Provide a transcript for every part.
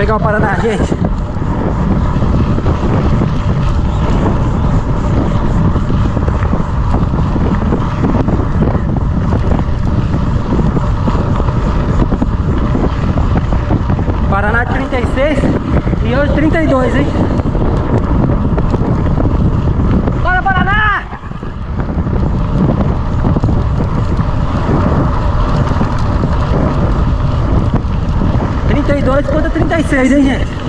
pegar o Paraná, gente. Paraná 36 e hoje 32, hein? Bora, Paraná! Contra 36, hein, gente?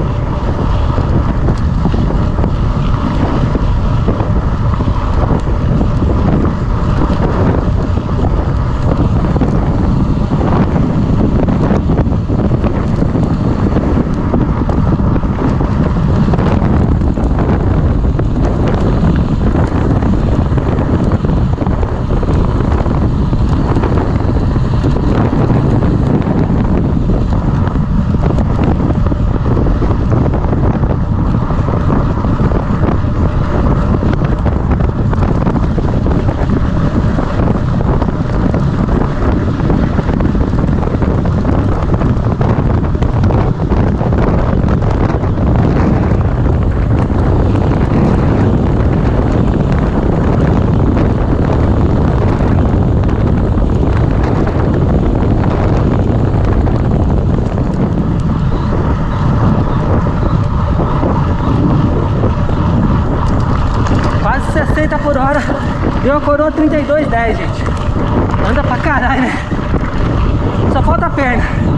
Quase 60 por hora. Deu a coroa 32,10, gente. Anda pra caralho, né? Só falta a perna.